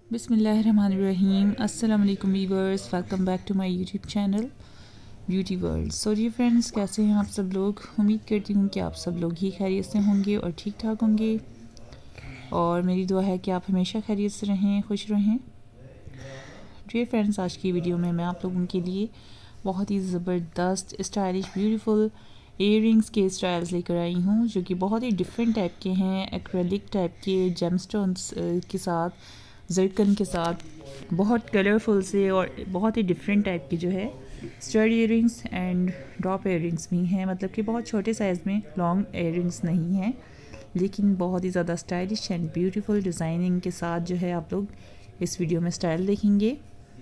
बिस्मिल्लाहिर्रहमानिर्रहीम। अस्सलाम वालेकुम viewers, welcome back to my YouTube channel beauty world. So जी फ्रेंड्स, कैसे हैं आप सब लोग? उम्मीद करती हूँ कि आप सब लोग ही खैरियत से होंगे और ठीक ठाक होंगे, और मेरी दुआ है कि आप हमेशा खैरियत से रहें, खुश रहें। जी फ्रेंड्स, आज की वीडियो में मैं आप लोगों के लिए बहुत ही ज़बरदस्त स्टाइलिश ब्यूटीफुल इयररिंग्स के स्टाइल्स लेकर आई हूँ, जो कि बहुत ही डिफरेंट टाइप के हैं। एक्रेलिक टाइप के जेमस्टोन्स के साथ, जरकन के साथ, बहुत कलरफुल से और बहुत ही डिफरेंट टाइप की जो है stud earrings and drop earrings भी हैं। मतलब कि बहुत छोटे साइज़ में लॉन्ग इयररिंग्स नहीं हैं, लेकिन बहुत ही ज़्यादा स्टाइलिश एंड ब्यूटीफुल डिज़ाइनिंग के साथ जो है आप लोग इस वीडियो में स्टाइल देखेंगे।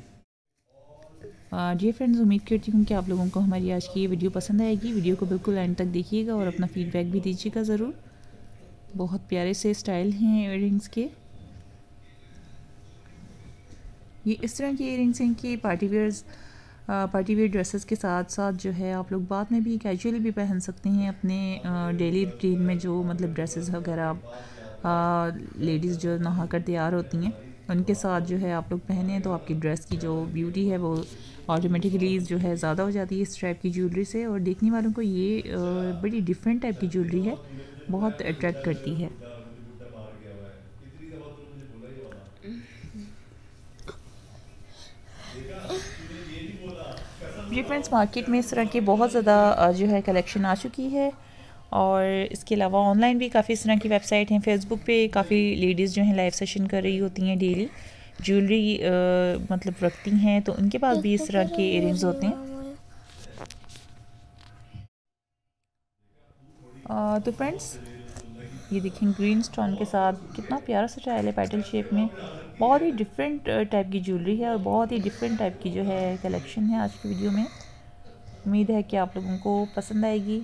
जी फ्रेंड्स, उम्मीद करती हूँ कि आप लोगों को हमारी आज की ये वीडियो पसंद आएगी। वीडियो को बिल्कुल एंड तक देखिएगा और अपना फीडबैक भी दीजिएगा ज़रूर। बहुत प्यारे से स्टाइल हैं इयररिंग्स के। ये इस तरह की इयररिंग्स हैं कि पार्टी वेयर ड्रेसेस के साथ साथ जो है आप लोग बाद में भी कैजुअली भी पहन सकते हैं। अपने डेली रूटीन में जो मतलब ड्रेसेस वगैरह लेडीज़ जो नहा कर तैयार होती हैं, उनके साथ जो है आप लोग पहने तो आपकी ड्रेस की जो ब्यूटी है वो ऑटोमेटिकली जो है ज़्यादा हो जाती है इस टाइप की ज्वेलरी से। और देखने वालों को ये बड़ी डिफरेंट टाइप की ज्वेलरी है, बहुत अट्रैक्ट करती है। जी फ्रेंड्स, मार्केट में इस तरह की बहुत ज़्यादा जो है कलेक्शन आ चुकी है, और इसके अलावा ऑनलाइन भी काफ़ी इस तरह की वेबसाइट हैं। फेसबुक पे काफ़ी लेडीज़ जो हैं लाइव सेशन कर रही होती हैं, डेली ज्वेलरी मतलब रखती हैं, तो उनके पास भी इस तरह के इयररिंग्स होते हैं। तो फ्रेंड्स, ये देखें ग्रीन स्टोन के साथ कितना प्यारा सा स्टाइल है, पेटल शेप में। बहुत ही डिफरेंट टाइप की ज्वेलरी है और बहुत ही डिफरेंट टाइप की जो है कलेक्शन है आज की वीडियो में। उम्मीद है कि आप लोगों को पसंद आएगी,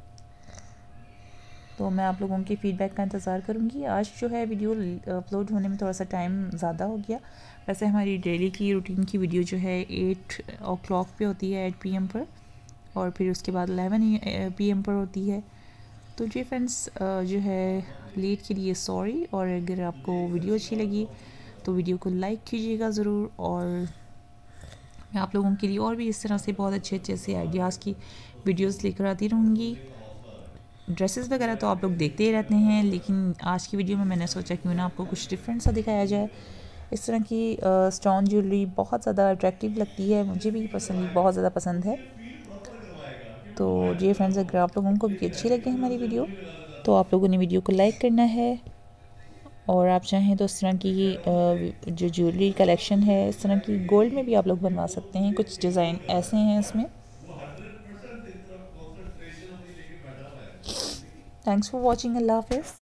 तो मैं आप लोगों के फ़ीडबैक का इंतज़ार करूँगी। आज जो है वीडियो अपलोड होने में थोड़ा सा टाइम ज़्यादा हो गया। वैसे हमारी डेली की रूटीन की वीडियो जो है 8 o'clock पे होती है, 8 PM पर, और फिर उसके बाद 11 PM पर होती है। तो जी फ्रेंड्स, जो है लेट के लिए सॉरी, और अगर आपको वीडियो अच्छी लगी तो वीडियो को लाइक कीजिएगा ज़रूर। और मैं आप लोगों के लिए और भी इस तरह से बहुत अच्छे अच्छे से आइडियाज़ की वीडियोस लेकर आती रहूँगी। ड्रेसेस वगैरह तो आप लोग देखते ही रहते हैं, लेकिन आज की वीडियो में मैंने सोचा क्यों ना आपको कुछ डिफरेंट सा दिखाया जाए। इस तरह की स्टोन ज्वेलरी बहुत ज़्यादा अट्रैक्टिव लगती है, मुझे भी बहुत ज़्यादा पसंद है। तो जी फ्रेंड्स, अगर आप लोगों को भी अच्छी लगे हमारी वीडियो तो आप लोगों ने वीडियो को लाइक करना है, और आप चाहें तो इस तरह की जो ज्वेलरी कलेक्शन है, इस तरह की गोल्ड में भी आप लोग बनवा सकते हैं। कुछ डिज़ाइन ऐसे हैं इसमें। Thanks for watching. अल्लाह हाफ़िज़।